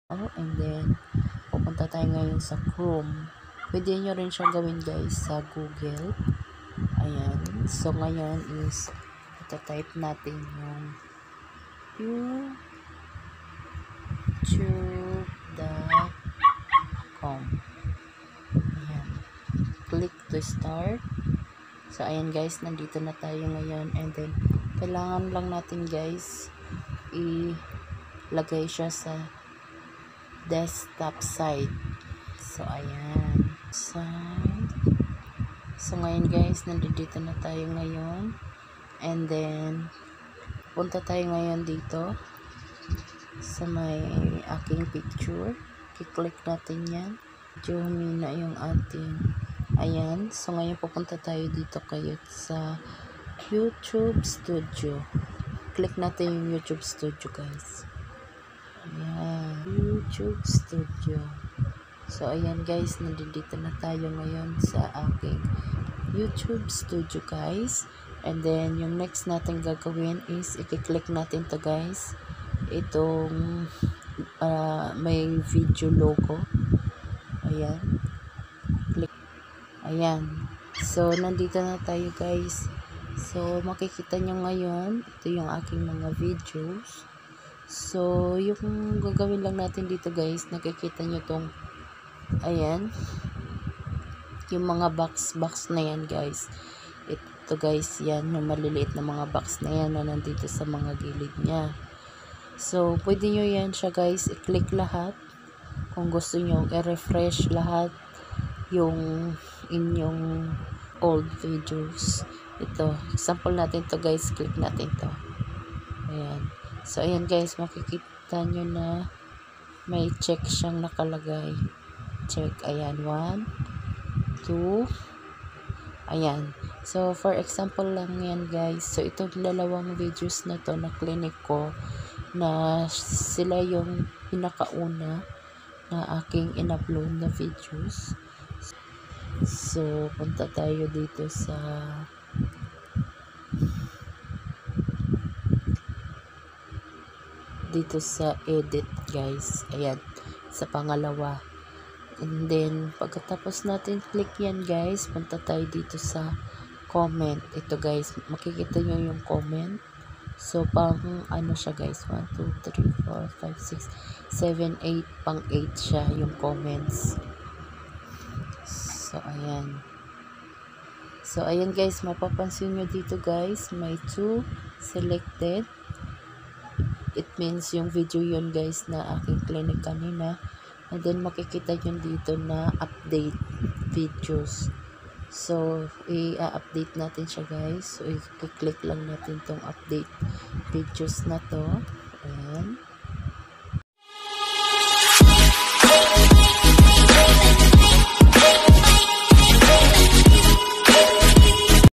And then, pupunta tayo ngayon sa Chrome. Pwede nyo rin siyang gawin guys sa Google. Ayan. So, ngayon is, itatype natin yung youtube.com. Ayan. Click to start. So, ayan guys, nandito na tayo ngayon. And then, kailangan lang natin guys, ilagay siya sa desktop side. So, ayan. Side. So, ngayon guys, nandito na tayo ngayon. And then, punta tayo ngayon dito sa may aking picture. I-click natin yan. Medyo humina yung ating. Ayan. So, ngayon pupunta tayo dito kayo sa YouTube Studio. Click natin yung YouTube Studio guys. Ayan. YouTube Studio. So, ayan guys, nandito na tayo ngayon sa aking YouTube Studio guys. And then, yung next natin gagawin is, i-click natin to guys. Itong may video logo. Ayan. Click. Ayan. So, nandito na tayo guys. So, makikita nyo ngayon, ito yung aking mga videos. So, yung gagawin lang natin dito guys, nakikita nyo tong, ayan, yung mga box na yan guys. Ito guys, yan, yung maliliit na mga box na yan na nandito sa mga gilid niya. So, pwede nyo yan siya guys, i-click lahat. Kung gusto nyo, i-refresh lahat yung inyong old videos. Ito, example natin to guys, click natin to. Ayan. So, ayan guys, makikita nyo na may check siyang nakalagay. Check. Ayan. 1, 2. Ayan. So, for example lang yan guys. So, itong dalawang videos na to na clinic ko, na sila yung pinakauna na aking in-upload na videos. So, punta tayo dito sa edit guys. Ayan, sa pangalawa. And then, pagkatapos natin click yan guys, punta tayo dito sa comment. Ito guys, makikita nyo yung comment. So, pang ano siya guys, 1, 2, 3, 4, 5, 6, 7, 8, pang 8 siya yung comments. So, ayan. So, ayan guys, mapapansin nyo dito guys, may 2 selected. It means yung video yun guys na aking clinic kanina. And then makikita nyo dito na update videos. So, i-update natin siya guys. So, i-click lang natin tong update videos na to. Ayan.